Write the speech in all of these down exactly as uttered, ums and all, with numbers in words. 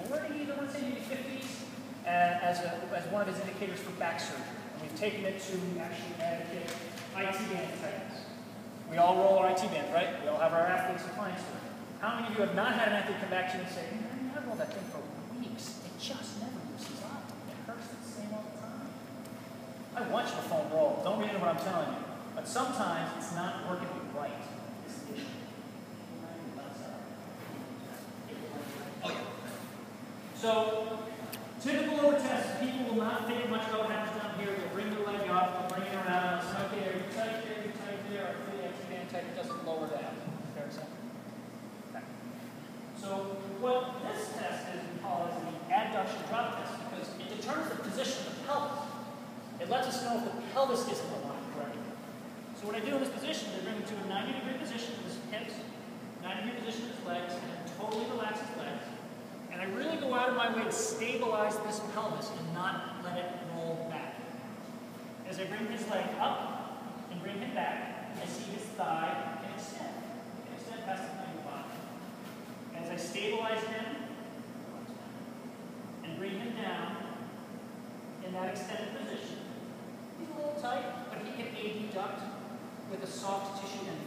forties, I want to say maybe fifties, uh, as, a, as one of his indicators for back surgery. And we've taken it to actually eradicate I T band tightness. We all roll our I T band, right? We all have our athletes and clients do it. How many of you have not had an athlete come back to you and say, man, I've rolled that thing for weeks. It just never loosens up. It hurts the same all the time. I want you to phone roll. Don't read into what I'm telling you. But sometimes it's not working right. This is the issue. Oh, yeah. So, typical lower tests, people will not think much about what happens down here. They'll bring their leg up, they'll bring it around. It's okay, are you tight there, are you tight there? Are you I T band tight? It doesn't lower down. Fair example. Okay. So, what this test is, we call it the adduction drop test because it determines the position of the pelvis. It lets us know if the pelvis isn't aligned correctly. So what I do in this position is I bring him to a ninety degree position with his hips, ninety degree position with his legs, and totally relax his legs. And I really go out of my way to stabilize this pelvis and not let it roll back. As I bring his leg up and bring him back, I see his thigh can extend. It can extend past the thigh body. As I stabilize him and bring him down in that extended position, he's a little tight, but he can adduct with a soft tissue end.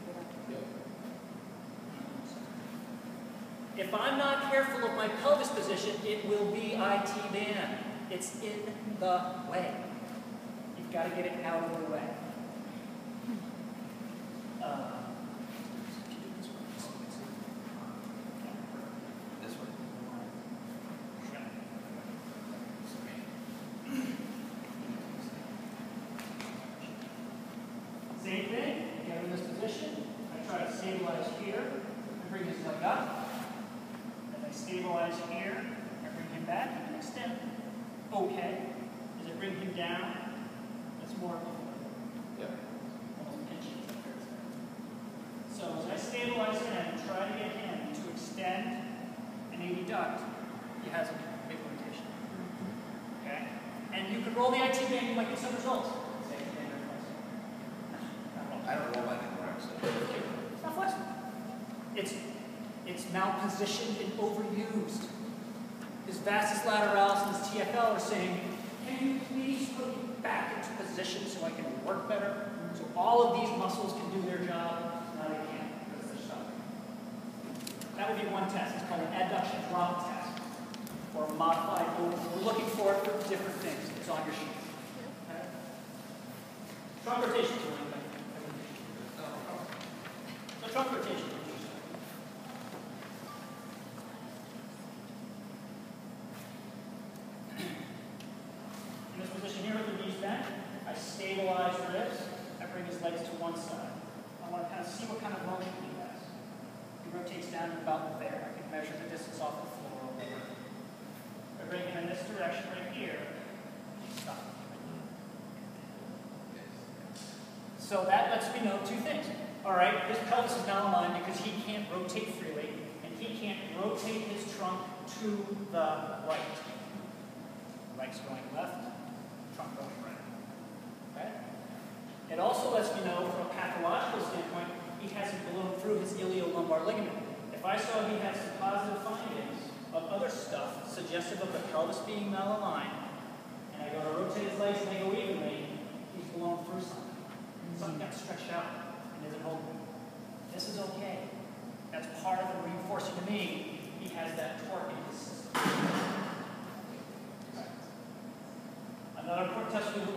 If I'm not careful of my pelvis position, it will be I T band. It's in the way. You've got to get it out of the way. Uh, this one. Same thing. Get him in this position. I try to stabilize here and bring his leg up. Stabilize here, and bring him back, and extend. Okay. As I bring him down, that's more of a yeah. almost pinching. So as I stabilize him and try to get him to extend and adduct, he has a big rotation. Okay? And you can roll the I T band, you might get some results. I don't roll my thing where I'm sitting. It's not flexible. It's It's malpositioned and overused. His vastus lateralis and his T F L are saying, can you please put me back into position so I can work better? So all of these muscles can do their job. Now they can't because they're stuck. That would be one test. It's called an adduction drop test or a modified move. We're looking for it for different things. It's on your sheet. Okay? Trunk rotation. So trunk rotation. I stabilize ribs, I bring his legs to one side. I want to kind of see what kind of motion he has. He rotates down to about there. I can measure the distance off the floor over there. I bring him in this direction right here. Stop. So that lets me know two things. All right, his pelvis is now aligned because he can't rotate freely, and he can't rotate his trunk to the right. Leg's going left, trunk going right. Okay? It also lets me know from a pathological standpoint, he hasn't blown through his iliolumbar ligament. If I saw he had some positive findings of other stuff suggestive of the pelvis being malaligned, and I go to rotate his legs and they go evenly, he's blown through something. Something got stretched out and isn't holding. This is okay. That's part of it reinforcing to me he has that torque in his system. Another important test we